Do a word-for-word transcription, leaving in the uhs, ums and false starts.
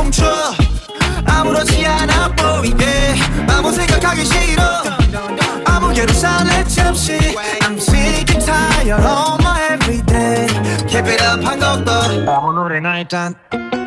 멈춰 아무렇지 않아 보이게 아무 생각하기 싫어 아무개로 살래 잠시 I'm sick and tired of my everyday Keep it up 한 곡 더 아무 노래나 일단